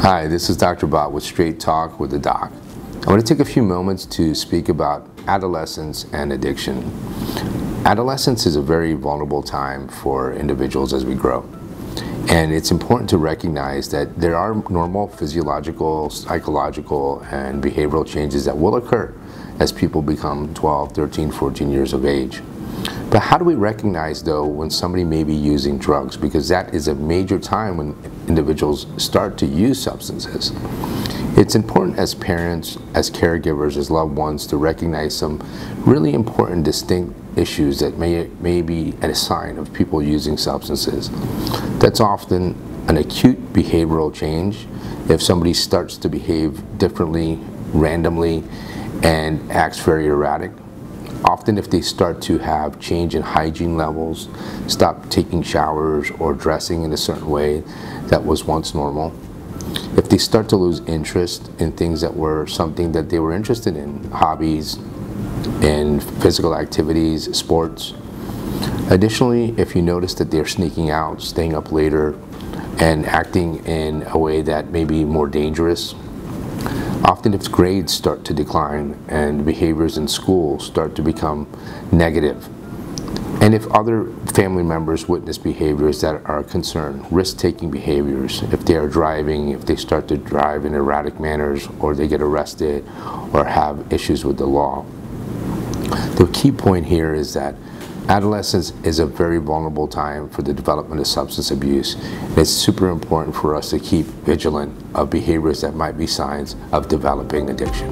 Hi, this is Dr. Bott with Straight Talk with the Doc. I want to take a few moments to speak about adolescence and addiction. Adolescence is a very vulnerable time for individuals as we grow. And it's important to recognize that there are normal physiological, psychological, and behavioral changes that will occur as people become 12, 13, 14 years of age. But how do we recognize, though, when somebody may be using drugs? Because that is a major time when individuals start to use substances. It's important as parents, as caregivers, as loved ones to recognize some really important, distinct issues that may be a sign of people using substances. That's often an acute behavioral change. If somebody starts to behave differently, randomly, and acts very erratic. Often if they start to have change in hygiene levels, stop taking showers or dressing in a certain way that was once normal. If they start to lose interest in things that were something that they were interested in, hobbies, in physical activities, sports. Additionally, if you notice that they're sneaking out, staying up later, and acting in a way that may be more dangerous. Often if grades start to decline and behaviors in school start to become negative. And if other family members witness behaviors that are a concern, risk-taking behaviors, if they are driving, if they start to drive in erratic manners, or they get arrested, or have issues with the law. The key point here is that adolescence is a very vulnerable time for the development of substance abuse. And it's super important for us to keep vigilant of behaviors that might be signs of developing addiction.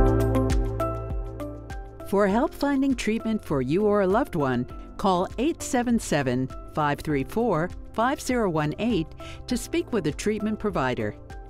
For help finding treatment for you or a loved one, call 877-534-5018 to speak with a treatment provider.